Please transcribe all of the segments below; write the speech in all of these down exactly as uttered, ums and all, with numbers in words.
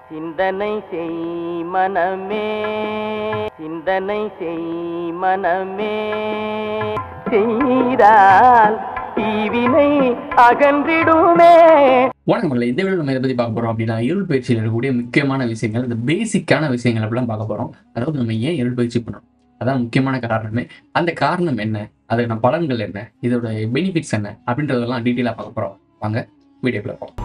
சிந்தனை செய் மனமே, சிந்தனை செய் மனமே, செய்தால் தீவினை அகன்றிடுமே. வணக்கம் மகளே, இந்த வீடியோ நம்ம எதை பற்றி பார்க்க போகிறோம் அப்படின்னா, இருள் பயிற்சியில் இருக்கக்கூடிய முக்கியமான விஷயங்கள், இந்த பேசிக்கான விஷயங்கள் அப்படிலாம் பார்க்க போகிறோம். அதாவது நம்ம ஏன் இருள் பயிற்சி பண்ணுறோம், அதான் முக்கியமான காரணமே. அந்த காரணம் என்ன, அதுக்கான பலன்கள் என்ன, இதோட பெனிஃபிட்ஸ் என்ன அப்படின்றதெல்லாம் டீட்டெயிலாக பார்க்க போகிறோம். வாங்க வீடியோக்குள்ள போகலாம்.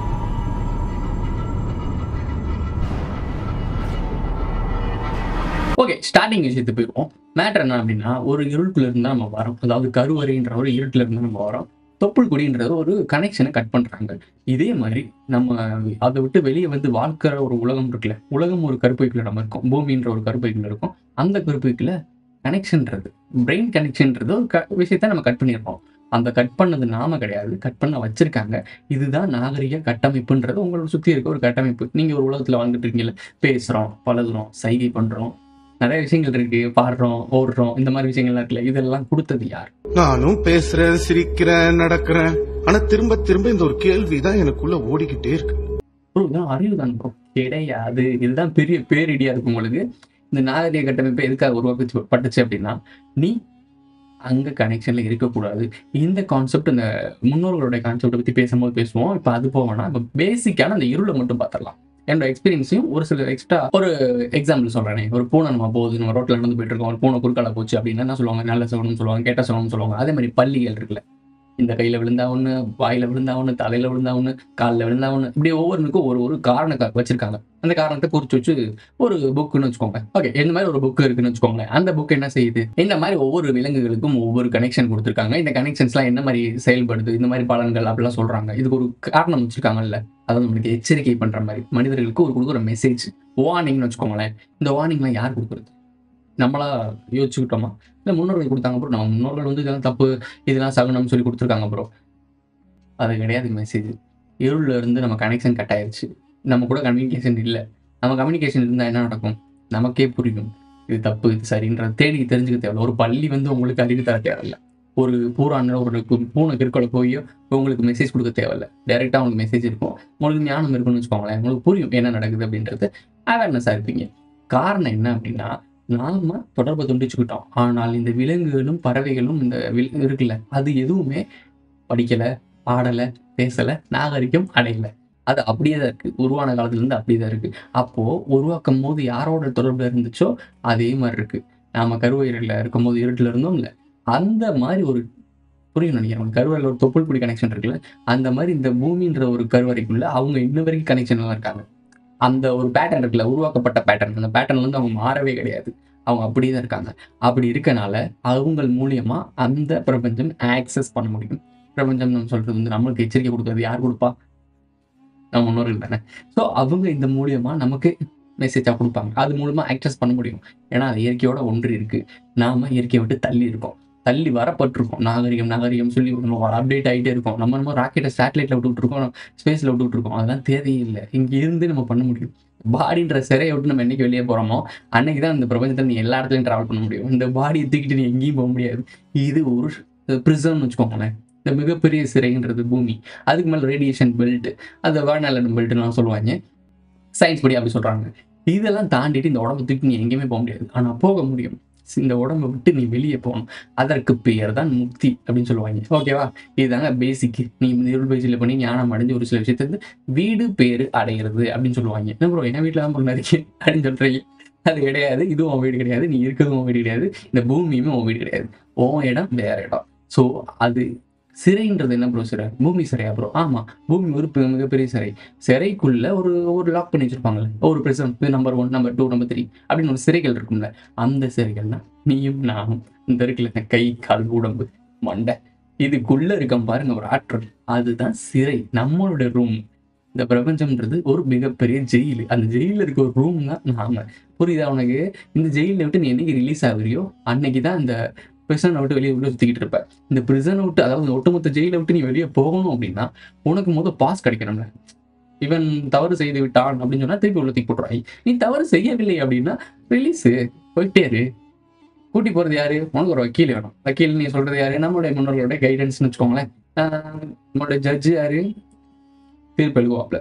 ஓகே, ஸ்டார்டிங் விஷயத்துக்கு போயிடுவோம். மேட்டர் என்ன அப்படின்னா, ஒரு இருட்டுல இருந்தால் நம்ம வரோம். அதாவது கருவறைன்ற ஒரு இருட்டுல இருந்து நம்ம வரோம். தொப்புள் கொடின்றது ஒரு கனெக்ஷனை கட் பண்றாங்க. இதே மாதிரி நம்ம அதை விட்டு வெளியே வந்து வாழ்க்கிற ஒரு உலகம் இருக்குல்ல, உலகம் ஒரு கருப்பைக்குள்ள நம்ம இருக்கோம், பூமின்ற ஒரு கருப்பைக்குள்ள இருக்கும். அந்த கருப்பைக்குள்ள கனெக்ஷன்றது, பிரெயின் கனெக்ஷன்றது ஒரு க விஷயத்த நம்ம கட் பண்ணியிருப்போம். அந்த கட் பண்ணது நாம கிடையாது, கட் பண்ண வச்சிருக்காங்க. இதுதான் நாகரிக கட்டமைப்புன்றது. உங்களோட சுற்றி இருக்க ஒரு கட்டமைப்பு. நீங்க ஒரு உலகத்துல வாழ்ந்துட்டு இருக்கீங்கல்ல, பேசுறோம், பழகுறோம், சைகை பண்றோம், நிறைய விஷயங்கள் இருக்கு, பாடுறோம், ஓடுறோம், இந்த மாதிரி விஷயங்கள்லாம் இருக்குல்ல, இதெல்லாம் கொடுத்தது யார்? நானும் பேசுறேன், சிரிக்கிறேன், நடக்கிறேன். ஆனா திரும்ப திரும்ப இந்த ஒரு கேள்விதான் எனக்குள்ள ஓடிக்கிட்டே இருக்கு. அறிவு தான் ப்ரோ, கிடையாது. இதுதான் பெரிய பேரிடியா இருக்கு உங்களுக்கு. இந்த நாகரிக கட்டமைப்பு எதுக்காக உருவாக்கி பட்டுச்சு அப்படின்னா, நீ அங்க கனெக்ஷன்ல இருக்கக்கூடாது. இந்த கான்செப்ட், இந்த முன்னோர்களுடைய கான்செப்டை பத்தி பேசும்போது பேசுவோம். இப்ப அது போவோம்னா, இப்ப பேசிக்கான அந்த இருளை மட்டும் பார்த்துடலாம். என்னோட எக்ஸ்பீரியன்ஸையும் ஒரு சில எக்ஸ்ட்ரா ஒரு எக்ஸாம்பிள் சொல்றேனே. ஒரு பூனை நம்ம போகுது, நம்ம ரோட்ல நடந்து போயிட்டு இருக்கோம், ஒரு பூனை குறுக்கால போச்சு அப்படின்னா என்ன சொல்லுவாங்க? நல்ல சகுனம் சொல்லுவாங்க, கேட்ட சகுனம் சொல்லுவாங்க. அதே மாதிரி பள்ளிகள் இருக்குல்ல, இந்த கையில விழுந்தா ஒண்ணு, வாயில விழுந்தா ஒண்ணு, தலையில விழுந்தா ஒண்ணு, காலில் விழுந்தா ஒண்ணு, இப்படி ஒவ்வொருக்கும் ஒரு ஒரு காரணம் வச்சிருக்காங்க. அந்த காரணத்தை குறிச்சு வச்சு ஒரு புக்குன்னு வச்சுக்கோங்க. ஓகே, இந்த மாதிரி ஒரு புக் இருக்குன்னு வச்சுக்கோங்க. அந்த புக் என்ன செய்யுது? இந்த மாதிரி ஒவ்வொரு விலங்குகளுக்கும் ஒவ்வொரு கனெக்ஷன் கொடுத்துருக்காங்க. இந்த கனெக்ஷன்ஸ்லாம் என்ன மாதிரி செயல்படுது, இந்த மாதிரி பலன்கள் அப்படிலாம் சொல்றாங்க. இதுக்கு ஒரு காரணம் வச்சிருக்காங்கல்ல, அதாவது நம்மளுக்கு எச்சரிக்கை பண்ற மாதிரி, மனிதர்களுக்கு ஒரு கொடுக்குற மெசேஜ், வார்னிங்னு வச்சுக்கோங்களேன். இந்த வார்னிங்லாம் யார் கொடுக்குறது? நம்மளா யோசிச்சுக்கிட்டோமா, இல்லை முன்னோர்கள் கொடுத்தாங்க ப்ரோ? நம்ம முன்னோர்கள் வந்து இதெல்லாம் தப்பு, இதெல்லாம் சகுனம் சொல்லி கொடுத்துருக்காங்க ப்ரோ. அது கிடையாது மெசேஜ். இருளில் இருந்து நம்ம கனெக்ஷன் கட் ஆயிடுச்சு, நம்ம கூட கம்யூனிகேஷன் இல்லை. நம்ம கம்யூனிகேஷன் இருந்தால் என்ன நடக்கும்? நமக்கே புரியும் இது தப்பு, இது சரின்ற தேடி தெரிஞ்சுக்க தேவையில்ல. ஒரு பள்ளி வந்து உங்களுக்கு அறிவு தர தேவையில்லை. ஒரு பூரான ஒரு பூனை கிற்கொலை போய் உங்களுக்கு மெசேஜ் கொடுக்க தேவையில்லை. டைரெக்டாக உங்களுக்கு மெசேஜ் இருக்கும். உங்களுக்கு ஞானம் இருக்குன்னு வச்சுக்கோங்களேன், உங்களுக்கு புரியும் என்ன நடக்குது அப்படின்றது. அவேர்னஸாக இருப்பீங்க. காரணம் என்ன அப்படின்னா, நாம தொடர்பை துண்டிச்சுக்கிட்டோம். ஆனால் இந்த விலங்குகளும் பறவைகளும் இந்த இருக்குல்ல, அது எதுவுமே படிக்கல, பாடலை, பேசலை, நாகரிகம் அடையலை. அது அப்படியே தான் இருக்கு. உருவான காலத்துல இருந்து அப்படியே தான் இருக்கு. அப்போ உருவாக்கும் போது யாரோட தொடர்புல இருந்துச்சோ அதே மாதிரி இருக்கு. நாம கருவறையில இருக்கும் போது இருட்டுல இருந்தோம் இல்ல, அந்த மாதிரி ஒரு புரியும் நினைக்கிறேன். கருவறையில் ஒரு தொப்புள் கொடி கனெக்ஷன் இருக்குல்ல, அந்த மாதிரி இந்த பூமின்ற ஒரு கருவறைக்குள்ள அவங்க இன்ன வரைக்கும் கனெக்ஷன்ல இருக்காங்க. அந்த ஒரு பேட்டர்ன் இருக்குல்ல, உருவாக்கப்பட்ட பேட்டர்ன், அந்த பேட்டர்ன்ல இருந்து அவங்க மாறவே கிடையாது. அவங்க அப்படியே தான் இருக்காங்க. அப்படி இருக்கனால அவங்க மூலியமா அந்த பிரபஞ்சம் ஆக்சஸ் பண்ண முடியும். பிரபஞ்சம் நம்ம சொல்றது வந்து நம்மளுக்கு எச்சரிக்கை கொடுக்கறது யார் கொடுப்பா? நம்ம முன்னோர்கள் தானே. ஸோ அவங்க இந்த மூலியமா நமக்கு மெசேஜா கொடுப்பாங்க. அது மூலமா ஆக்சஸ் பண்ண முடியும். ஏன்னா அது இயற்கையோட ஒன்று இருக்கு. நாம இயற்கையை விட்டு தள்ளி இருக்கோம், தள்ளி வரப்பட்டிருக்கோம். நாகரிகம் நாகரிகம் சொல்லி அப்டேட் ஆகிட்டே இருக்கும். நம்ம நம்ம ராக்கெட்டை சேட்டலைட்ல விட்டுட்டு இருக்கோம், ஸ்பேஸ்ல விட்டுட்டு இருக்கோம். அதெல்லாம் தேவையே இல்லை. இங்க இருந்து நம்ம பண்ண முடியும். பாடின்ற சிறையை விட்டு நம்ம என்னைக்கு வெளியே போறோமோ அன்னைக்கு தான் இந்த பிரபஞ்சத்தில் நீ எல்லா இடத்துலையும் டிராவல் பண்ண முடியும். இந்த பாடியை தூக்கிட்டு நீ எங்கேயும் போக முடியாது. இது ஒரு பிரிசன் வச்சுக்கோங்களேன். இந்த மிகப்பெரிய சிறைன்றது பூமி. அதுக்கு மேலே ரேடியேஷன் பெல்ட், அந்த வேர்னலன் பெல்ட்லாம் சொல்லுவாங்க. சயின்ஸ் படி அப்படி சொல்றாங்க. இதெல்லாம் தாண்டிட்டு இந்த உடம்பை தூக்கி நீ எங்கேயுமே போக முடியாது. ஆனா போக முடியும். இந்த உடம்பை விட்டு நீ வெளியே போகணும். அதற்கு பேர் தான் முக்தி அப்படின்னு சொல்லுவாங்க. ஓகேவா? இதுதாங்க பேசிக். நீ இருள் பயிற்சியில் பண்ணி ஞானம் அடைஞ்சு ஒரு சில விஷயத்த வீடு பேரு அடையிறது அப்படின்னு சொல்லுவாங்க. என்ன ப்ரோ, என்ன வீட்டில் தான் பண்ண இருக்கேன் அப்படின்னு சொல்றீங்க? அது கிடையாது. இதுவும் உன் வீடு கிடையாது, நீ இருக்கிறதும் உன் வீடு கிடையாது, இந்த பூமியுமே உன் வீடு கிடையாது. உன் இடம் வேற இடம். ஸோ அது சிறைன்றது என்ன ப்ரோ? சிறை பூமி சிறையா ப்ரோ? ஆமா, பூமி ஒரு மிகப்பெரிய சிறை. சிறைக்குள்ள ஒரு ஒரு லாக் பண்ணி வச்சிருப்பாங்கல்ல, ஒரு person, number one, number two, number three அப்படின்னு ஒரு சிறைகள் இருக்கும்ல. அந்த சிறைகள்னா நீயும் நானும். இந்த இருக்குல்ல, கை, கால், உடம்பு, மண்டை, இதுக்குள்ள இருக்க பாருங்க ஒரு ஆற்றல், அதுதான் சிறை. நம்மளோட ரூம். இந்த பிரபஞ்சம்ன்றது ஒரு மிகப்பெரிய ஜெயிலு. அந்த ஜெயில இருக்க ஒரு ரூம் தான் நாம. புரியுதா உனக்கு? இந்த ஜெயில விட்டு நீ என்னைக்கு ரிலீஸ் ஆகுறியோ அன்னைக்கு தான் இந்த பிரிசனை விட்டு வெளியே உள்ள சுத்திக்கிட்டு இருப்ப. இந்த பிரிசனை விட்டு, அதாவது ஒட்டுமொத்த ஜெயிலை விட்டு நீ வெளியே போகணும் அப்படின்னா உனக்கு முதல் பாஸ் கிடைக்கணும்ல. இவன் தவறு செய்து விட்டான் அப்படின்னு சொன்னா திருப்பி உள்ள தூக்கி போட்டுருவாங்க. நீ தவறு செய்யவில்லை அப்படின்னா ரிலீஸ், போயிட்டே இரு. கூட்டி போறது யாரு? உனக்கு ஒரு வக்கீல் வேணும். வக்கீல் நீ சொல்றது யாரு? நம்மளுடைய முன்னோர்களுடைய கைடன்ஸ்னு வச்சுக்கோங்களேன். நம்மளுடைய ஜட்ஜு யாரு? தீர்ப்பு எழுதுவாப்ல.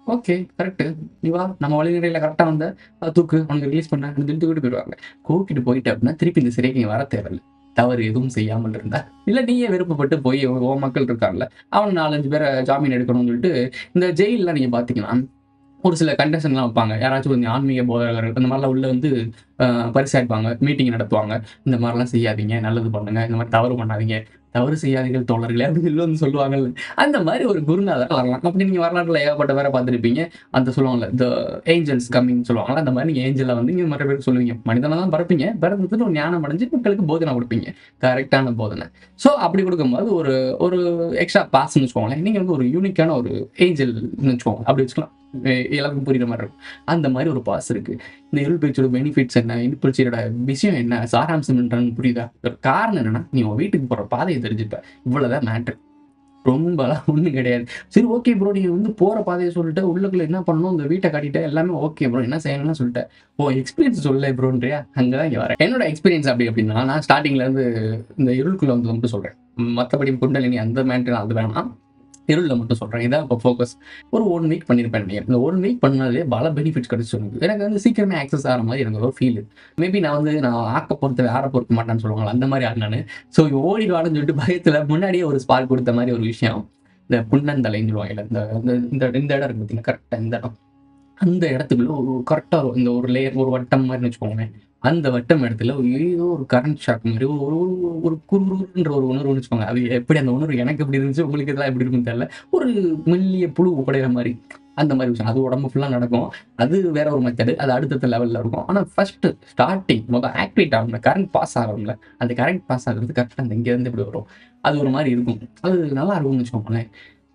ஓகே கரெக்டு, நீ வா நம்ம வழிநடையில் கரெக்டாக வந்த தூக்கு அவனுக்கு ரிலீஸ் பண்ண அப்படின்னு தூக்கிட்டு போயிடுவாங்க. கூப்பிட்டு போயிட்டு அப்படின்னா திருப்பி இந்த சிறைக்கு நீ வர தேவையில்லை. தவறு எதுவும் செய்யாமல் இருந்தா இல்லை நீயே விருப்பப்பட்டு போய் ஓ மக்கள் இருக்காங்கல்ல அவனை நாலஞ்சு பேரை ஜாமீன் எடுக்கணும்னு சொல்லிட்டு இந்த ஜெயிலில் நீங்கள் பார்த்தீங்கன்னா ஒரு சில கண்டிஷன்லாம் வைப்பாங்க. யாராச்சும் கொஞ்சம் ஆன்மீக போதகர்கள் அந்த மாதிரிலாம் உள்ள வந்து பரிசாய்ப்பாங்க, மீட்டிங் நடத்துவாங்க. இந்த மாதிரிலாம் செய்யாதீங்க, நல்லது பண்ணுங்க, இந்த மாதிரி தவறு பண்ணாதீங்க, தவறு செய்யாதீர்கள் தோழர்களே அப்படின்னு சொல்லி வந்து சொல்லுவாங்கல்ல. அந்த மாதிரி ஒரு குருநாதர் வரலாம். அப்படி நீங்கள் வரலாற்றில் ஏகப்பட்ட பேரை பார்த்துருப்பீங்க. அந்த சொல்லுவாங்கல்ல த ஏஞ்சல்ஸ் கம்மிங் சொல்லுவாங்களா, அந்த மாதிரி நீங்கள் ஏஞ்சலை வந்து நீங்கள் மற்ற பேருக்கு சொல்லுவீங்க. மனிதனை தான் பரப்பீங்க, பிறந்துட்டு ஒரு ஞானம் அடைஞ்சு மக்களுக்கு போதனை கொடுப்பீங்க, கரெக்டான போதனை. ஸோ அப்படி கொடுக்கும்போது ஒரு ஒரு எக்ஸ்ட்ரா பாஸ்ன்னு வச்சுக்கோங்களேன். நீங்கள் வந்து ஒரு யூனிக்கான ஒரு ஏஞ்சல்னு வச்சுக்கோங்க, அப்படி வச்சுக்கலாம். எல்லாருக்கும் புரியுற மாதிரி இருக்கும். அந்த மாதிரி ஒரு பாஸ் இருக்கு. இந்த இருள் பயிற்சியோட பெனிஃபிட்ஸ் என்ன, இருள் பயிற்சியோட விஷயம் என்ன, சாராம்சம் என்னன்னு புரியுதா? ஒரு காரணம் என்னன்னா நீ உன் வீட்டுக்கு போற பாதையை தெரிஞ்சுப்ப. இவ்வளவுதான் மேட்ரு, ரொம்பலாம் ஒன்றும் கிடையாது. சரி ஓகே ப்ரோ, நீங்க வந்து போற பாதையை சொல்லிட்டு உள்ளுக்குள்ள என்ன பண்ணணும், இந்த வீட்டை காட்டிட்டு எல்லாமே ஓகே ப்ரோ, என்ன செய்யணும்னு சொல்லிட்டேன். ஓ எக்ஸ்பீரியன்ஸ் சொல்ல ப்ரோன்றியா? அங்கதான் இங்க வரேன். என்னோட எக்ஸ்பீரியன்ஸ் அப்படி அப்படின்னா நான் ஸ்டார்டிங்ல இருந்து இந்த இருளுக்குள்ள வந்து மட்டும் சொல்றேன். மற்றபடி குண்டலினி அந்த மேட்ரு அது வேணாம், இருளில் மட்டும் சொல்கிறேன். இதான் இப்போ ஃபோக்கஸ். ஒரு ஒன் வீக் பண்ணியிருப்பேன். இந்த ஒன் வீக் பண்ணாலே பல பெனிஃபிட்ஸ் கிடைச்சு எனக்கு. எனக்கு வந்து சீக்கிரமே ஆக்சஸ் ஆகிற மாதிரி எனக்கு ஒரு ஃபீல். மேபி நான் வந்து நான் ஆக்க பொறுத்த வேற பொறுக்க மாட்டேன்னு சொல்லுவாங்க, அந்த மாதிரி ஆள் நான். ஸோ ஓடிடுவான்னு சொல்லிட்டு பயத்தில் முன்னாடியே ஒரு ஸ்பார்க் கொடுத்த மாதிரி ஒரு விஷயம். இந்த புன்னந்தலைன்னு சொல்லுவாங்க, இந்த இந்த இந்த இடம் இருக்கு பார்த்தீங்கன்னா, கரெக்டாக இந்த இடம், அந்த இடத்துக்குள்ள ஒரு கரெக்டாக இந்த ஒரு லேயர் ஒரு வட்டம் மாதிரி வச்சுக்கோங்க. அந்த வட்டம் இடத்துல ஏதோ ஒரு கரண்ட் ஷாக் மாதிரி ஒரு ஒரு குறுகுறுன்ற ஒரு உணர்வுன்னு வச்சுக்கோங்க. அது எப்படி அந்த உணர்வு எனக்கு எப்படி இருந்துச்சு, உங்களுக்கு இதெல்லாம் எப்படி இருக்குன்னு தெரியல. ஒரு மெல்லிய புழு உடையிற மாதிரி அந்த மாதிரி விஷயம். அது உடம்பு ஃபுல்லாக நடக்கும். அது வேற ஒரு மெத்தடு, அது அடுத்தடுத்த லெவலில் இருக்கும். ஆனால் ஃபர்ஸ்ட் ஸ்டார்டிங் முதல் ஆக்டிவேட் ஆகும்ல, கரண்ட் பாஸ் ஆகும்ல, அந்த கரண்ட் பாஸ் ஆகுறது கரெக்டாக அந்த இங்கேருந்து இப்படி வரும். அது ஒரு மாதிரி இருக்கும். அது நல்லா இருக்கும்னு வச்சுக்கோங்களேன்.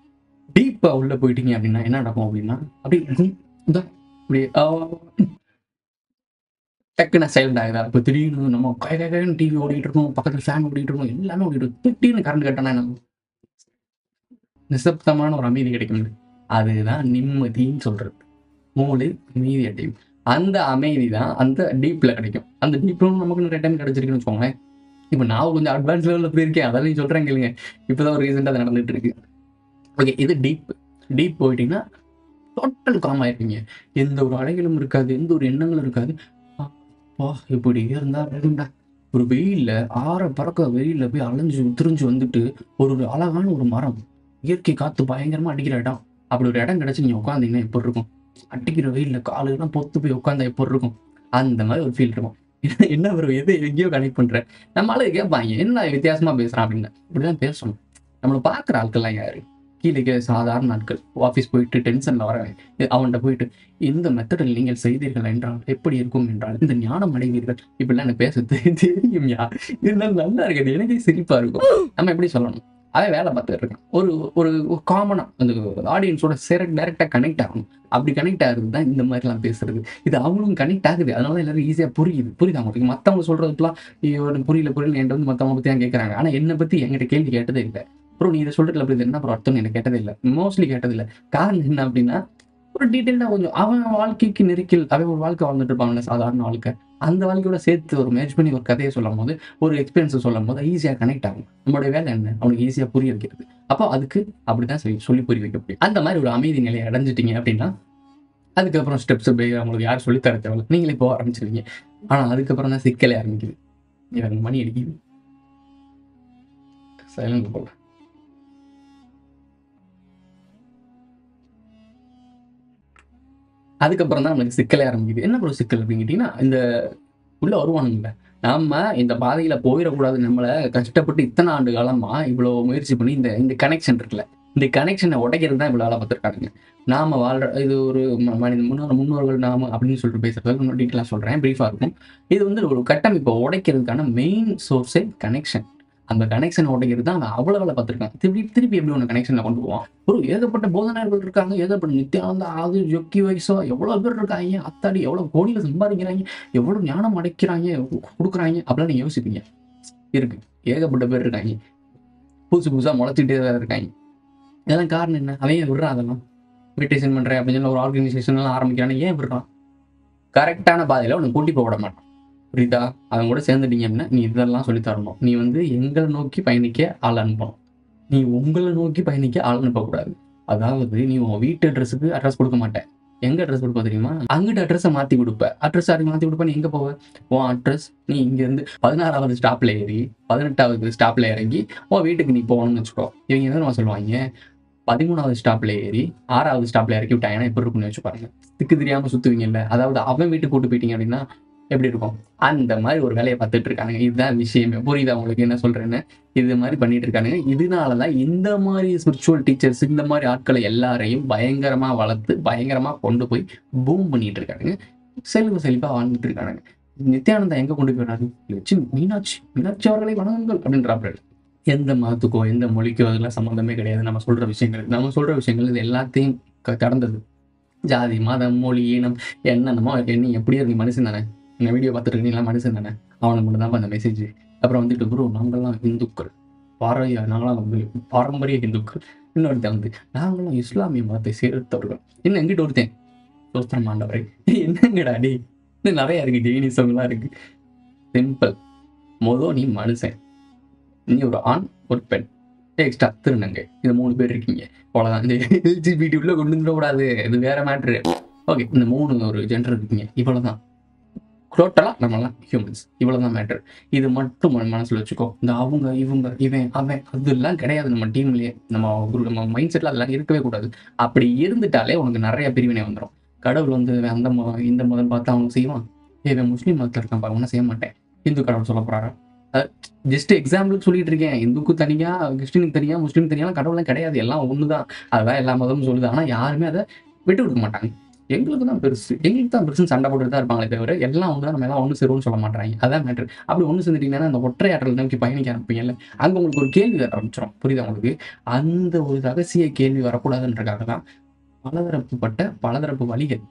டீப்பாக உள்ளே போயிட்டீங்க அப்படின்னா என்ன நடக்கும் அப்படின்னா, அப்படி இந்த இப்படி டக்குன்னு சைலண்ட் ஆகுதா. இப்போ திடீர்னு நம்ம கை கைன்னு டிவி ஓடிட்டு இருக்கோம், பக்கத்தில் ஃபேன் ஓடிட்டு இருக்கோம், எல்லாமே ஓடிட்டு இருக்கும். திடீர்னு கரண்ட் கட்டணா என்ன நிசப்தமான ஒரு அமைதி கிடைக்கும். அதுதான் நிம்மதின்னு சொல்றது. மூளை அமைதி அடையும். அந்த அமைதி தான் அந்த டீப்ல கிடைக்கும். அந்த டீப்ல நமக்கு நிறைய டைம் கிடைச்சிருக்குன்னு வச்சுக்கோங்களேன். இப்போ நான் கொஞ்சம் அட்வான்ஸ் லெவலில் போயிருக்கேன், அதெல்லாம் நீ சொல்கிறேன் கேளுங்க. இப்போதான் ஒரு ரீசெண்டாக அது நடந்துட்டு இருக்கு. ஓகே, இது டீப். டீப் போயிட்டீங்கன்னா டோட்டல் காம் ஆயிருப்பீங்க. எந்த ஒரு அலைகளும் இருக்காது, எந்த ஒரு எண்ணங்களும் இருக்காது. வா இப்படி இருந்தா வேணும்டா. ஒரு வெயில்ல ஆற பறக்க வெயில்ல போய் அலைஞ்சு திரிஞ்சு வந்துட்டு ஒரு ஒரு அழகான ஒரு மரம், இயற்கை காத்து பயங்கரமா அடிக்கிற இடம், அப்படி ஒரு இடம் கிடைச்சு நீங்க உட்காந்தீங்கன்னா எப்படி இருக்கும்? அடிக்கிற வெயில்ல காலுலாம் பொத்து போய் உட்காந்தா எப்படி இருக்கும்? அந்த மாதிரி ஒரு ஃபீல் இருக்கும். என்ன ஒரு எது எங்கேயோ கனெக்ட் பண்றேன். நம்ம ஆளு கேட்பாங்க என்ன வித்தியாசமா பேசுறான் அப்படின்னு. இப்படிதான் பேசணும். நம்மளை பார்க்குற ஆட்கள்லாம் யாரு? கீழே சாதாரண ஆட்கள், ஆஃபீஸ் போயிட்டு டென்ஷன்ல வரவேன், அவன்கிட்ட போயிட்டு இந்த மெத்தடில் நீங்கள் செய்தீர்கள் என்றால் எப்படி இருக்கும் என்றால் இந்த ஞானம் அடைவீர்கள் இப்படிலாம் எனக்கு பேச தெரியும். யா இருந்தாலும் நல்லா இருக்குது, எனக்கே சிரிப்பா இருக்கும். நம்ம எப்படி சொல்லணும்? அவன் வேலை பார்த்துட்டு இருக்கான். ஒரு ஒரு காமனா அந்த ஆடியன்ஸோட சேர டைரக்டா கனெக்ட் ஆகணும். அப்படி கனெக்ட் ஆகுறது தான் இந்த மாதிரிலாம் பேசுறது. இது அவங்களும் கனெக்ட் ஆகுது, அதனால எல்லாரும் ஈஸியா புரியுது. புரியுது அவங்களுக்கு. மற்றவங்க சொல்றதுக்குலாம் புரியல புரியல என்கிட்ட வந்து மற்றவங்க பத்தி தான் கேட்கறாங்க. ஆனா என்னை பத்தி என்கிட்ட கேள்வி கேட்டதே இல்லை. அப்புறம் நீ இதை சொல்றதுல அப்படி என்ன அப்புறம் அர்த்தம் எனக்கு கேட்டதே இல்லை, மோஸ்ட்லி கேட்டது இல்லை. காரணம் என்ன அப்படின்னா ஒரு டீட்டெயில்டா கொஞ்சம் அவன் வாழ்க்கைக்கு நெருக்கில் அவன் ஒரு வாழ்க்கை வாழ்ந்துட்டு இருப்பாங்கல்ல, சாதாரண வாழ்க்கை, அந்த வாழ்க்கையோட சேர்த்து ஒரு மேட்ச் பண்ணி ஒரு கதையை சொல்லும் போது, ஒரு எக்ஸ்பீரியன்ஸை சொல்லும் போது ஈஸியாக கனெக்ட் ஆகும். நம்மளுடைய வேலை என்ன? அவனுக்கு ஈஸியாக புரிய வைக்கிறது. அப்போ அதுக்கு அப்படிதான் சொல்லி சொல்லி புரிய வைக்க முடியும். அந்த மாதிரி ஒரு அமைதி நிலையை அடைஞ்சிட்டீங்க அப்படின்னா அதுக்கப்புறம் ஸ்டெப்ஸ் உங்களுக்கு யாரும் சொல்லித்தர தேவை, நீங்களே போக ஆரம்பிச்சிருவீங்க. ஆனால் அதுக்கப்புறம் தான் சிக்கலே ஆரம்பிக்குது. எனக்கு மணி அடிக்குது, சைலண்ட் போல. அதுக்கப்புறம் தான் நம்மளுக்கு சிக்கலே ஆரம்பிக்குது. என்ன ப்ரோ சிக்கல் அப்படின்னு கேட்டீங்கன்னா, இந்த உள்ள வருவானுங்கள, நம்ம இந்த பாதையில போயிடக்கூடாது, நம்மளை கஷ்டப்பட்டு இத்தனை ஆண்டு காலமா இவ்வளவு முயற்சி பண்ணி இந்த இந்த கனெக்ஷன் இருக்குல்ல, இந்த கனெக்ஷனை உடைக்கிறது தான் இவ்வளவு வேலை பார்த்துருக்காங்க. நாம வாழ்ற இது ஒரு மனித முன்னோர் முன்னோர்கள் நாம அப்படின்னு சொல்லிட்டு பேசுறதுக்கு இன்னும் டீட்டெயிலாக சொல்றேன், பிரீஃபா இருக்கும். இது வந்து ஒரு கட்டமைப்பை உடைக்கிறதுக்கான மெயின் சோர்ஸே கனெக்ஷன். அந்த கனெக்ஷனை உடைக்கிறது தான் அவன் அவ்வளவு வேலை பார்த்துருக்கான். திருப்பி திருப்பி எப்படி ஒன்று கனெக்ஷன்ல கொண்டு போவான். ஒரு ஏகப்பட்ட போதனைகள் இருக்காங்க, ஏகப்பட்ட நித்யானந்தா, ஆது ஜொக்கி வயசோ எவ்வளவு பேர் இருக்காங்க, அத்தாடி எவ்வளவு கோடியில சம்பாதிக்கிறாங்க, எவ்வளவு ஞானம் அடைக்கிறாங்க கொடுக்குறாங்க அப்படிலாம் நீங்க யோசிப்பீங்க. இருக்கு, ஏகப்பட்ட பேர் இருக்காங்க, புதுசு புதுசா முளைச்சிட்டே தான் இருக்காங்க. இதெல்லாம் காரணம் என்ன? அவன் விடுறான். அதெல்லாம் மெடிடேஷன் பண்றேன் அப்படின்னு சொல்லி ஒரு ஆர்கனைசேஷன் எல்லாம் ஆரம்பிக்கிறானே, ஏன் விடுறான்? கரெக்டான பாதையில உனக்கு கூட்டி போக விட மாட்டான். புரியுதா? அவங்க கூட சேர்ந்துட்டீங்க அப்படின்னா நீ இதெல்லாம் சொல்லி தரணும். நீ வந்து எங்களை நோக்கி பயணிக்க ஆள் அனுப்பணும், நீ உங்களை நோக்கி பயணிக்க ஆள் அனுப்பக்கூடாது. அதாவது நீ உன் வீட்டு அட்ரஸுக்கு அட்ரஸ் கொடுக்க மாட்டேன், எங்க அட்ரஸ் கொடுப்ப தெரியுமா? அங்கிட்ட அட்ரஸை மாத்தி கொடுப்ப. அட்ரஸ் யாருக்கு மாத்தி கொடுப்ப? நீ எங்க போவ? உன் அட்ரஸ் நீ இங்க இருந்து பதினாறாவது ஸ்டாப்ல ஏறி பதினெட்டாவது ஸ்டாப்ல இறங்கி உன் வீட்டுக்கு நீ போகணும்னு வச்சுக்கோ. இவங்க என்ன சொல்லுவாங்க, பதிமூணாவது ஸ்டாப்ல ஏறி ஆறாவது ஸ்டாப்ல இறக்கி விட்டாங்கன்னா எப்படி இருக்குன்னு வச்சு பாருங்க. திக்கு தெரியாம சுத்துவீங்கல்ல, அதாவது அவன் வீட்டுக்கு கூட்டு போயிட்டீங்க அப்படின்னா எப்படி இருக்கும்? அந்த மாதிரி ஒரு வேலையை பார்த்துட்டு இருக்கானுங்க. இதுதான் விஷயமே. புரியுதா உங்களுக்கு என்ன சொல்றேன்னு? இது மாதிரி பண்ணிட்டு இருக்கானுங்க. இதனாலதான் இந்த மாதிரி ஸ்பிரிச்சுவல் டீச்சர்ஸ் இந்த மாதிரி ஆட்களை எல்லாரையும் பயங்கரமா வளர்த்து பயங்கரமா கொண்டு போய் பூம் பண்ணிட்டு இருக்கானுங்க. செல்வ செழிப்பா வாழ்ந்துட்டு இருக்கானுங்க. நித்யானந்தா எங்க கொண்டு போயிடாரு? லட்சுமி மீனாட்சி மீனாட்சி அவர்களை வணங்குங்கள் அப்படின்றாரு. எந்த மதத்துக்கோ எந்த மொழிக்கோ அதெல்லாம் சம்மந்தமே கிடையாது. நம்ம சொல்ற விஷயங்கள் நம்ம சொல்ற விஷயங்கள் இது எல்லாத்தையும் கடந்தது. ஜாதி மதம் மொழி இனம் என்னென்னமோ என்ன எப்படியோ நீ மனுஷன் தானே, இந்த வீடியோ பார்த்துட்டு இருக்கீங்களா மனுஷன் தானே, அவனுக்கு மட்டும் தான் அந்த மெசேஜ். அப்புறம் வந்துட்டு ப்ரோ நாங்கள்லாம் இந்துக்கள், பாரம்பரிய நாங்களாம் வந்து பாரம்பரிய இந்துக்கள். இன்னொருத்தன் வந்து நாங்களும் இஸ்லாமிய மதத்தை சேர்த்தவர்கள். இன்னும் எங்கிட்ட ஒருத்தன் சோஸ்திரம் ஆண்டவரை என்னங்கடா டே, இன்னும் நிறைய இருக்கு, ஜெயினிசம்லாம் இருக்கு. சிம்பிள். மொதல் நீ மனுஷன், நீ ஒரு ஆண் ஒரு பெண் எக்ஸ்ட்ரா திருநங்கை, இது மூணு பேர் இருக்கீங்க அவ்வளோதான். இந்த எல்ஜிபிடி உள்ள கொண்டு வந்துடக்கூடாது, இது வேற மேட்ரு. ஓகே, இந்த மூணு ஒரு ஜெண்டர் இருக்கீங்க, இவ்வளோதான். டோட்டலா நம்மளாம் ஹியூமன்ஸ், இவ்வளவுதான் மேட்டர். இது மட்டும் மனசுல வச்சுக்கோ. இந்த அவங்க இவங்க இவன் அவன் அதெல்லாம் கிடையாது. நம்ம டீம்லயே நம்ம நம்ம மைண்ட் செட்ல அதெல்லாம் இருக்கவே கூடாது. அப்படி இருந்துட்டாலே உனக்கு நிறைய பிரிவினை வந்துடும். கடவுள் வந்து அந்த மதம் இந்த மதம் பார்த்து அவங்க செய்வான். இவன் முஸ்லீம் மதத்துல இருக்கான் பாருங்க, ஒன்னும் செய்ய மாட்டேன். இந்து கடவுள் சொல்ல போறாரா? ஜஸ்ட் எக்ஸாம்பிளுக்கு சொல்லிட்டு இருக்கேன். இந்துக்கு தனியா, கிறிஸ்டினுக்கு தனியா, முஸ்லீம் தனியா கடவுள்லாம் கிடையாது, எல்லாம் ஒண்ணுதான். அதுதான் எல்லா மதமும் சொல்லுது. ஆனா யாருமே அதை விட்டு கொடுக்க மாட்டாங்க. எங்களுக்கு தான் பெருசு எங்களுக்கு தான் பெருசுன்னு சண்டை போட்டுட்டு தான் இருப்பாங்களே தவிர எல்லாம் ஒன்று தான், நம்ம எல்லாம் ஒன்று சேருவோம்னு சொல்ல மாட்டாங்க. அதான் மேட்ரு. அப்படி ஒன்று சேர்ந்துட்டீங்கன்னா அந்த ஒற்றை ஆற்றல் நோக்கி பயணிக்க ஆரம்பிப்பீங்கல்ல, அங்கே உங்களுக்கு ஒரு கேள்வி வர ஆரம்பிச்சிடும். புரியுதா உங்களுக்கு? அந்த ஒரு ரகசிய கேள்வி வரக்கூடாதுன்றக்காக தான் பலதரப்புப்பட்ட பலதரப்பு வழிகள்.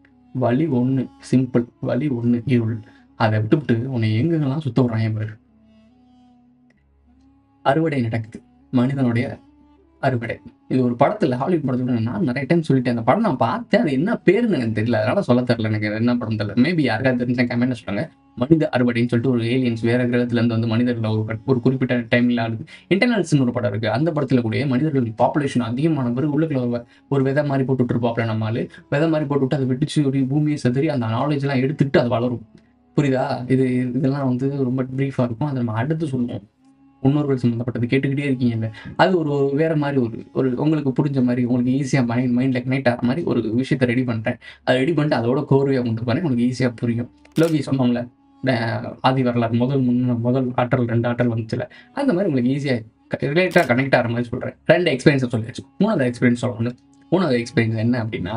வழி ஒன்று சிம்பிள், வழி ஒன்று இருள். அதை விட்டுவிட்டு உன்னை எங்கெங்கெல்லாம் சுத்த விடுறாங்க பாரு. அறுவடை நடக்குது, மனிதனுடைய அறுவடை. இது ஒரு படத்துல, ஹாலிவுட் படத்துல நான் நிறைய டைம் சொல்லிட்டேன். அந்த படம் நான் பார்த்தேன், அது என்ன பேருன்னு எனக்கு தெரியல, அதனால சொல்ல தெரியல எனக்கு என்ன படம் தெரியல. மேபி யாருக்காவது தெரிஞ்சா கமெண்ட் சொல்லுங்க. மனித அறுவடைன்னு சொல்லிட்டு ஒரு ஏலியன்ஸ் வேற கிரகத்துல இருந்து வந்து மனிதர்களை ஒரு ஒரு குறிப்பிட்ட டைம்ல ஆகுது. இன்டர்னல்ஸ்னு ஒரு படம் இருக்கு. அந்த படத்துல கூட மனிதர்கள் பாப்புலேஷன் அதிகமான பிறகு உள்ளுக்குள்ள ஒரு விதை மாதிரி போட்டு இருப்பாப்ல நம்மளால. விதை மாதிரி போட்டுவிட்டு அதை வெட்டிச்சு ஒரு பூமியை செதறி அந்த நாலேஜ் எல்லாம் எடுத்துட்டு அது வளரும். புரியுதா? இது இதெல்லாம் வந்து ரொம்ப பிரீஃபா இருக்கும். அதை நம்ம அடுத்து சொல்லுவோம். முன்னோர்கள் சம்மந்தப்பட்டது கேட்டுக்கிட்டே இருக்கீங்கல்ல, அது ஒரு வேற மாதிரி ஒரு ஒரு உங்களுக்கு புரிஞ்ச மாதிரி உங்களுக்கு ஈஸியாக மைண்ட் மைண்ட்ல கனெக்ட் ஆகிற மாதிரி ஒரு விஷயத்தை ரெடி பண்ணிட்டேன். அதை ரெடி பண்ணிட்டு அதோட கோர்வையாக கொண்டு போறேன், உங்களுக்கு ஈஸியாக புரியும். லோகி சொன்னோம்ல, ஆதி வரலாறு முதல் முன்ன முதல் ஆற்றல் ரெண்டு ஆற்றல் வந்துச்சுல, அந்த மாதிரி உங்களுக்கு ஈஸியாக ரிலேட்டாக கனெக்ட் ஆகிற மாதிரி சொல்கிறேன். ரெண்டு எக்ஸ்பீரியன்ஸை சொல்லியாச்சு. மூணாவது எக்ஸ்பீரியன்ஸ் சொல்லணும். மூணாவது எக்ஸ்பீரியன்ஸ் என்ன அப்படின்னா,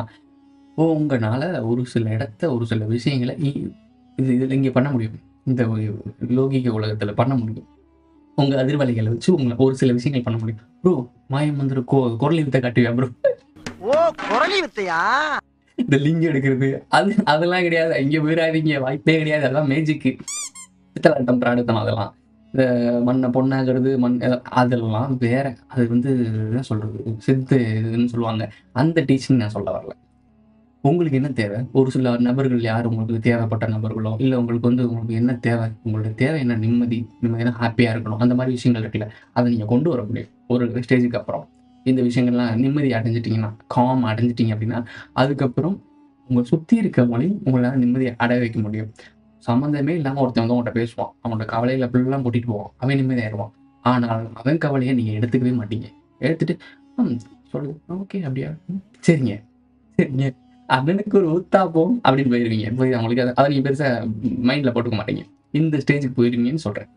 உங்களால் ஒரு சில இடத்த ஒரு சில விஷயங்களை இது இதில் இங்கே பண்ண முடியும். இந்த லௌகிக உலகத்தில் பண்ண முடியும். உங்க அதிர்வலைகளை வச்சு உங்களை ஒரு சில விஷயங்கள் பண்ண முடியும். ப்ரோ மாயம் வந்து குரலி வித்தை காட்டுவியா ப்ரோ? ஓ குரலி வித்தையா? இந்த லிங்க் எடுக்கிறது அது அதெல்லாம் கிடையாது. இங்க போயிடாதீங்க, வாய்ப்பே கிடையாது. அதெல்லாம் மேஜிக்கு, பித்தலாட்டம், பிராடுத்தம். அதெல்லாம் இந்த மண்ணை பொண்ணாகிறது மண் அதெல்லாம் வேற. அது வந்து என்ன சொல்றது, சித்து இதுன்னு சொல்லுவாங்க. அந்த டீச்சிங் நான் சொல்ல வரல. உங்களுக்கு என்ன தேவை? ஒரு சில நபர்கள் யார் உங்களுக்கு தேவைப்பட்ட நபர்களோ, இல்லை உங்களுக்கு வந்து உங்களுக்கு என்ன தேவை, உங்களோட தேவை என்ன, நிம்மதி நிம்மதியான ஹாப்பியாக இருக்கணும், அந்த மாதிரி விஷயங்கள் இருக்குல்ல, அதை நீங்கள் கொண்டு வர முடியும். ஒரு ஸ்டேஜுக்கு அப்புறம் இந்த விஷயங்கள்லாம் நிம்மதி அடைஞ்சிட்டிங்கன்னா, காம் அடைஞ்சிட்டிங்க அப்படின்னா, அதுக்கப்புறம் உங்களை சுற்றி இருக்கவங்களையும் உங்களால் நிம்மதியை அடைய வைக்க முடியும். சம்மந்தமே இல்லாமல் ஒருத்தன் வந்து உங்கள்கிட்ட பேசுவான், அவனோட கவலையில் அப்படிலாம் கூட்டிகிட்டு போவான், அவன் நிம்மதியாகிடுவான். ஆனால் அவன் கவலையை நீங்கள் எடுத்துக்கவே மாட்டீங்க. எடுத்துட்டு ம் சொல்லுங்க, ஓகே அப்படியா, சரிங்க சரிங்க அண்ணனுக்கு ஒரு ஊத்தாப்போம் அப்படின்னு போயிருவீங்க. போய் அவங்களுக்கு அதை அதை நீங்கள் பெருசாக மைண்டில் போட்டுக்க மாட்டீங்க. இந்த ஸ்டேஜுக்கு போயிருவீங்கன்னு சொல்கிறேன்.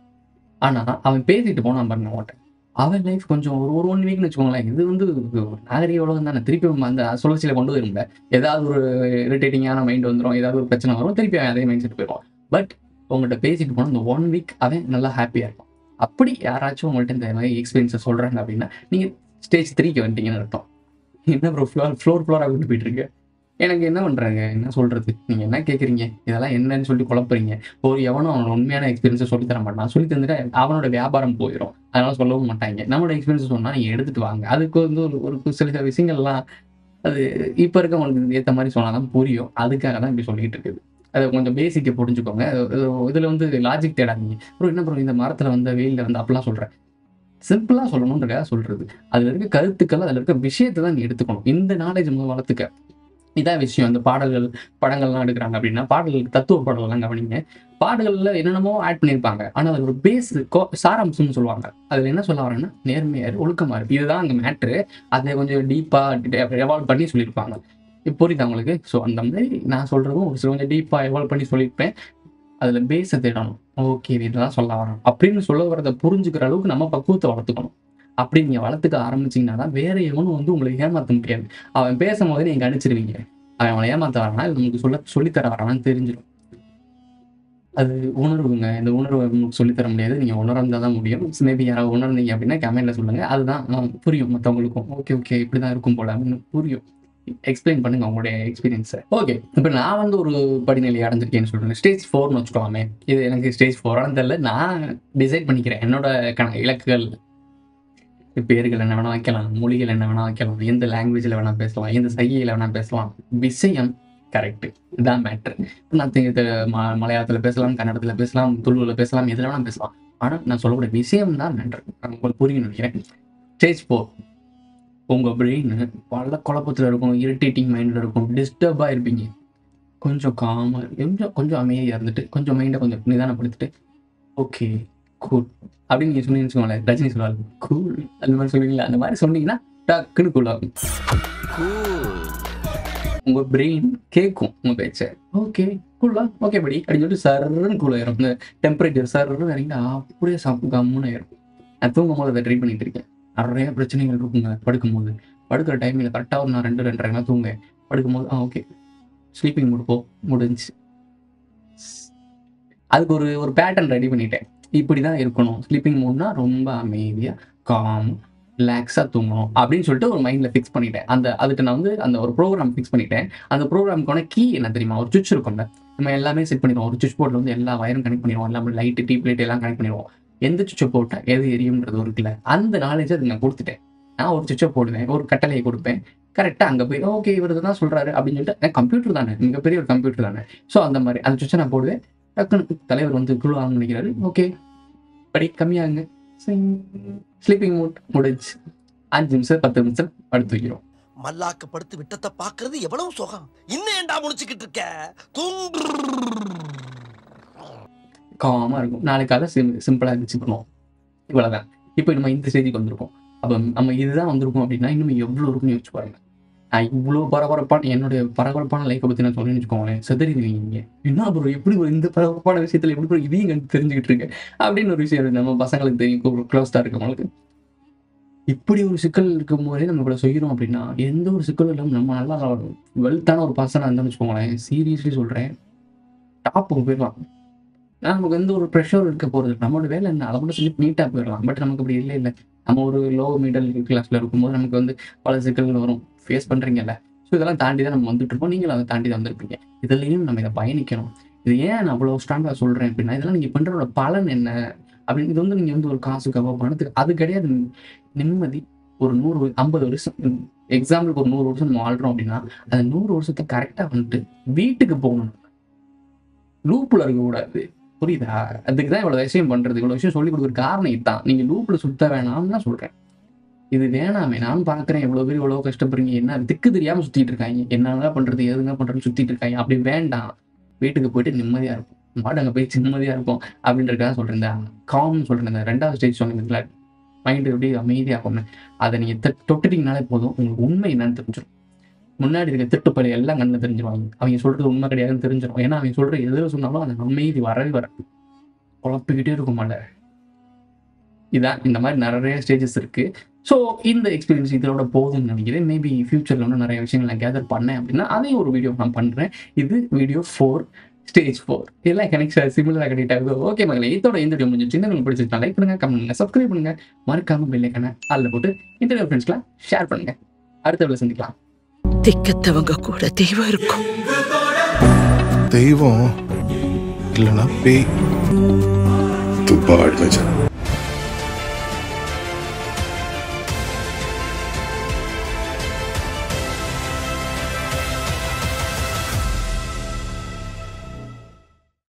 ஆனால் அவன் பேசிட்டு போனான் பாருங்க மாட்டேன், அவன் லைஃப் கொஞ்சம் ஒரு ஒரு ஒன் வீக்னு வச்சுக்கோங்களேன். இது வந்து நாகரிக உலகம் தானே, திருப்பி அந்த சுழற்சியில் கொண்டு வரும்ல. ஏதாவது ஒரு இரிட்டேட்டிங்கான மைண்ட் வந்துடும், ஏதாவது ஒரு பிரச்சனை வரும், திருப்பி அவன் அதே மைண்ட் செட் போயிடுவான். பட் உங்கள்கிட்ட பேசிட்டு போனால் இந்த ஒன் வீக் அவன் நல்லா ஹாப்பியாக இருக்கும். அப்படி யாராச்சும் உங்கள்கிட்ட இந்த மாதிரி எக்ஸ்பீரியன்ஸை சொல்கிறாங்க அப்படின்னா, நீங்கள் ஸ்டேஜ் த்ரீக்கு வந்துட்டீங்கன்னு அர்த்தம். என்ன ப்ரோ ஃப்ளோர் ஃப்ளோர் ஃப்ளோராக கொண்டு போயிட்டு இருக்கு, எனக்கு என்ன பண்ணுறாங்க, என்ன சொல்கிறது, நீங்கள் என்ன கேட்குறீங்க, இதெல்லாம் என்னன்னு சொல்லி குழப்பறீங்க. ஒரு எவனும் அவனோட உண்மையான எக்ஸ்பீரியன்ஸை சொல்லி தர மாட்டான். சொல்லி தந்துட்டு அவனோட வியாபாரம் போயிடும், அதனால சொல்லவும் மாட்டாங்க. நம்மளோட எக்ஸ்பீரியன்ஸ் சொன்னால் நீங்கள் எடுத்துகிட்டு வாங்க. அதுக்கு வந்து ஒரு ஒரு சில சில விஷயங்கள்லாம் அது இப்போ இருக்கவங்களுக்கு ஏற்ற மாதிரி சொன்னால் தான் புரியும். அதுக்காக தான் இப்படி சொல்லிக்கிட்டு இருக்குது. அதை கொஞ்சம் பேசிக்கை புரிஞ்சுக்கோங்க. இதில் வந்து லாஜிக் தேடாதீங்க. ப்ரோ என்ன ப்ரோ இந்த மரத்தில் வந்து வெயிலில் வந்து அப்படிலாம் சொல்கிறேன். சிம்பிளாக சொல்லணுன்றக்காக சொல்கிறது. அதில் இருக்க கருத்துக்கள், அதில் இருக்க விஷயத்தை தான் நீ எடுத்துக்கணும். இந்த நாலேஜ் முதல் வளர்த்துக்க. இதான் விஷயம். இந்த பாடல்கள் படங்கள்லாம் எடுக்கிறாங்க அப்படின்னா பாடல்கள் தத்துவ பாடல்கள்லாம் கவனிங்க. பாடல்களில் என்னென்னமோ ஆட் பண்ணியிருப்பாங்க. ஆனால் அதில் ஒரு பேஸ் சாராம்சம்னு சொல்லுவாங்க. அதில் என்ன சொல்ல வரேன்னா நேர்மையார், ஒழுக்கமாறு, இதுதான் அங்கே மேட்ரு. அதை கொஞ்சம் டீப்பாக எவால்வ் பண்ணி சொல்லியிருப்பாங்க. இப்போ புரியுதா உங்களுக்கு? ஸோ அந்த மாதிரி நான் சொல்கிறதும் ஒரு சில கொஞ்சம் டீப்பாக எவால்வ் பண்ணி சொல்லியிருப்பேன். அதில் பேஸை தேடணும். ஓகே இதெல்லாம் சொல்ல வரணும் அப்படின்னு சொல்ல வரதை புரிஞ்சுக்கிற அளவுக்கு நம்ம பக்குவத்தை வளர்த்துக்கணும். அப்படி நீங்கள் வளர்த்துக்க ஆரம்பிச்சிங்கன்னா தான் வேற எவனும் வந்து உங்களை ஏமாற்ற முடியாது. அவன் பேசும்போது நீங்கள் கணிச்சிருவீங்க. அவன் அவனை ஏமாற்ற வரானா இல்லை உங்களுக்கு சொல்ல சொல்லித்தர வரானான்னு தெரிஞ்சிடும். அது உணர்வுங்க. இந்த உணர்வு உங்களுக்கு சொல்லித்தர முடியாது. நீங்கள் உணர்ந்தால் தான் முடியும். மேபி யாராவது உணர்ந்தீங்க அப்படின்னா கமெண்ட்டில் சொல்லுங்கள். அதுதான் புரியும் மற்றவங்களுக்கும். ஓகே ஓகே இப்படி தான் இருக்கும் போல அப்படின்னு புரியும். எக்ஸ்பிளைன் பண்ணுங்க உங்களுடைய எக்ஸ்பீரியன்ஸை. ஓகே இப்போ நான் வந்து ஒரு படிநிலை அடைஞ்சிருக்கேன்னு சொல்கிறேன். ஸ்டேஜ் ஃபோர்னு வச்சுக்கோமே. இது எனக்கு ஸ்டேஜ் ஃபோரானு தெரியல. நான் டிசைட் பண்ணிக்கிறேன் என்னோட கண இலக்குகள். பேர்கள் என்ன வேணால் வைக்கலாம், மொழிகள் என்ன வேணால் வைக்கலாம், எந்த லாங்குவேஜில் வேணால் பேசலாம், எந்த சைகையில் வேணால் பேசலாம். விஷயம் கரெக்டு, இதுதான் மேட்ரு. நான் ம மலையாளத்தில் பேசலாம், கன்னடத்தில் பேசலாம், துளுவில் பேசலாம், எதில் வேணால் பேசலாம். ஆனால் நான் சொல்லக்கூடிய விஷயம் தான் மேட்ரு. உங்களுக்கு புரியும் நினைக்கிறேன். ஸ்டேஜ் ஃபோர் உங்கள் பிரெயின் பல குழப்பத்தில் இருக்கும், இரிட்டேட்டிங் மைண்டில் இருக்கும், டிஸ்டர்பாக இருப்பீங்க. கொஞ்சம் காமாக கொஞ்சம் கொஞ்சம் அமைதியாக இருந்துட்டு கொஞ்சம் மைண்டை கொஞ்சம் நிதானப்படுத்திட்டு ஓகே கூல் அப்படின்னு நீங்கள் சொன்னீங்கன்னு வச்சுக்கோங்களேன். ரஜினி சொல்லுவாங்க கூல் அந்த மாதிரி சொல்லுவீங்களா? அந்த மாதிரி சொன்னீங்கன்னா டக்குன்னு கூல் ஆகும். உங்கள் பிரெயின் கேட்கும் உங்கள் பேச்சை. ஓகே கூலா ஓகே படி அப்படின்னு சொல்லிட்டு சர்ன்னு கூல் ஆயிரும். இந்த டெம்பரேச்சர் சர்ன்னு இறங்கினா அப்படியே சாப்பிட்டு கம்முன்னு ஆயிரும். நான் தூங்கும் போது அதை ட்ரை பண்ணிட்டு இருக்கேன். நிறைய பிரச்சனைகள் இருக்குங்க படுக்கும்போது. படுக்கிற டைமில் கரெக்டாக ஒரு நான் ரெண்டு ரெண்டரை தூங்க படுக்கும்போது ஆ ஓகே ஸ்லீப்பிங் மூட் போ முடிஞ்சு. அதுக்கு ஒரு ஒரு பேட்டர்ன் ரெடி பண்ணிட்டேன். இப்படி தான் இருக்கணும். ஸ்லீப்பிங் மூட்னா ரொம்ப அமைதியாக காம் ரிலாக்ஸாக தூங்கணும் அப்படின்னு சொல்லிட்டு ஒரு மைண்டில் ஃபிக்ஸ் பண்ணிட்டேன். அந்த அதுக்கு நான் வந்து அந்த ஒரு ப்ரோக்ராம் ஃபிக்ஸ் பண்ணிட்டேன். அந்த ப்ரோக்ராமுக்கான கீ என்ன தெரியுமா? ஒரு சுவிட்ச் இருக்கும்ல, நம்ம எல்லாமே செட் பண்ணிடுவோம். ஒரு சுவிட்ச் போர்டில் வந்து எல்லா வயரும் கனெக்ட் பண்ணிடுவோம். எல்லாமே லைட்டு டியூப் லைட் எல்லாம் கனெக்ட் பண்ணிடுவோம். எந்த சுவிட்சை போட்டால் எது எரியும்ன்றது இருக்குல்ல, அந்த நாலேஜை அது நான் கொடுத்துட்டேன். நான் ஒரு சுவிட்சை போடுவேன், ஒரு கட்டளையை கொடுப்பேன். கரெக்டாக அங்கே போய் ஓகே இவர் தான் சொல்கிறாரு அப்படின்னு சொல்லிட்டு கம்ப்யூட்டர் தானே, மிகப்பெரிய ஒரு கம்ப்யூட்டர் தானே. ஸோ அந்த மாதிரி அந்த சுவிட்சை நான் போடுவேன். டக்குன்னு தலைவர் வந்து குழு ஆகணும்னு நினைக்கிறாரு. ஓகே படி கம்மியாகுங்க, ஸ்லீப்பிங் மூட் முடிஞ்சு. அஞ்சு நிமிஷம் பத்து நிமிஷம் படுத்து வைக்கிறோம். மல்லாக்க படுத்து விட்டத்தை பாக்குறது எவ்வளவு சுகம். இன்னும் ஏண்டா முடிச்சுக்கிட்டு இருக்க? தூங்கு. காமாக இருக்கும். நாளைக்கு காலை சிம் சிம்பிளாக இருந்துச்சுக்கணும். இவ்வளோதான். இப்போ நம்ம இந்த ஸ்டேஜுக்கு வந்திருக்கோம். அப்போ நம்ம இதுதான் வந்திருக்கோம் அப்படின்னா இன்னும் எவ்வளோ இருக்குன்னு யோசிச்சு பாருங்க. நான் இவ்வளோ பரபரப்பான என்னுடைய பரபரப்பான லைஃப்பை பற்றி நான் சொல்லுன்னு வச்சுக்கோங்களேன். செதறிடுவீங்க. என்ன ப்ரோ எப்படி ஒரு இந்த பரபரப்பான விஷயத்தில் எப்படி ப்ரோ இதையும் கண்டு தெரிஞ்சுக்கிட்டு இருக்கேன் அப்படின்னு ஒரு விஷயம் நம்ம பசங்களுக்கு தெரியும், க்ளோஸ்டாக இருக்கவங்களுக்கு. இப்படி ஒரு சிக்கல் இருக்கும் போதே நம்ம இவ்வளோ செய்கிறோம் அப்படின்னா எந்த ஒரு சிக்கலும் இல்லாமல் நம்ம நல்லா வெல்த்தான ஒரு பர்சனாக இருந்தோம்னு வச்சுக்கோங்களேன். சீரியஸ்லி சொல்கிறேன், டாப்புக்கு போயிடலாம். நமக்கு எந்த ஒரு ப்ரெஷர் இருக்க போகிறது, நம்மளோட வேலை என்ன அதை மட்டும் சொல்லி நீட்டாக போயிடலாம். பட் நமக்கு அப்படி இல்லை இல்லை நம்ம ஒரு லோ மிடில் கிளாஸில் இருக்கும்போது நமக்கு வந்து பல சிக்கல்கள் வரும். ஃபேஸ் பண்ணுறீங்கல்ல. ஸோ இதெல்லாம் தாண்டி தான் நம்ம வந்துட்டு இருப்போம். நீங்களும் அதை தாண்டி தான் வந்திருப்பீங்க. இதுலேயும் நம்ம இதை பயணிக்கணும். இது ஏன் நான் அவ்வளோ ஸ்ட்ராங்காக சொல்கிறேன் அப்படின்னா இதெல்லாம் நீங்கள் பண்ணுறோட பலன் என்ன அப்படின்னு. இது வந்து நீங்கள் வந்து ஒரு காசுக்காக பணத்துக்கு அது கிடையாது. நிம்மதி. ஒரு நூறு ஐம்பது வருஷம் எக்ஸாம்பிளுக்கு ஒரு நூறு வருஷம் நம்ம வாழ்கிறோம் அப்படின்னா அந்த நூறு வருஷத்தை கரெக்டாக வந்துட்டு வீட்டுக்கு போகணும். லூப்பில் இருக்கக்கூடாது. புரியுதா? அதுக்கு தான் இவ்வளோ விஷயம் பண்ணுறது, இவ்வளோ விஷயம் சொல்லிக் கொடுக்குற காரணம் இதுதான். நீங்கள் லூப்பில் சுத்த வேணாம்னு தான் சொல்கிறேன். இது வேணாமே. நானும் பார்க்குறேன் எவ்வளோ பேர் எவ்வளோ கஷ்டப்படுறீங்க. என்ன திக்கு தெரியாமல் சுற்றிட்டு இருக்காங்க. என்னென்ன பண்ணுறது எதுங்க பண்ணுறதுன்னு சுற்றிட்டு இருக்காங்க. அப்படி வேண்டாம். வீட்டுக்கு போயிட்டு நிம்மதியாக இருக்கும். மாடு அங்கே போய் நிம்மதியாக இருக்கும் அப்படின்றதுக்காக சொல்கிறேன். இந்த காம்னு சொல்கிறேன். இந்த ரெண்டாவது ஸ்டேஜ் சொன்னீங்களா, மைண்டு எப்படி அமைதியாகும். அதை நீங்கள் தொட்டுட்டீங்கனாலே போதும் உங்களுக்கு உண்மை என்னன்னு தெரிஞ்சிடும். முன்னாடி இருக்க திட்டுப்பழி எல்லாம் கண்ணில் தெரிஞ்சிருவாங்க. அவங்க சொல்கிறது உண்மை கிடையாதுன்னு தெரிஞ்சிடும். ஏன்னா அவங்க சொல்கிற எதில் சொன்னாலும் அந்த அமைதி வரவே வர குழப்பிக்கிட்டே இருக்கும். மலை இதான் இந்த மாதிரி நிறைய ஸ்டேஜஸ் இருக்குது. ஸோ இந்த எக்ஸ்பீரியன்ஸ் இதோட போகுதுன்னு நினைக்கிறேன். மேபி ஃபியூச்சரில் இன்னும் நிறைய விஷயங்கள் நான் கேதர் பண்ணேன் அப்படின்னா அதையும் ஒரு வீடியோ நான் பண்ணுறேன். இது வீடியோ ஃபோர், ஸ்டேஜ் ஃபோர். எல்லாம் கனெக்ட் சிமிலராக கனெக்ட் ஆகுது. ஓகே மகளே, இதோட இந்த வீடியோ முடிஞ்சிச்சு. இந்த உங்களுக்கு பிடிச்சிருந்தா லைக் பண்ணுங்க, கமெண்ட் பண்ணுங்க, சப்ஸ்கிரைப் பண்ணுங்க, மறக்காம பெல் ஐகானை அதில் போட்டு இந்த ஃப்ரெண்ட்ஸ்லாம் ஷேர் பண்ணுங்க. அடுத்த வீடியோல சந்திக்கலாம். திக்கத்தவங்க கூட தெய்வம் இருக்கும். தெய்வம் இல்லைன்னா பேய். तू बाढ़ में जा।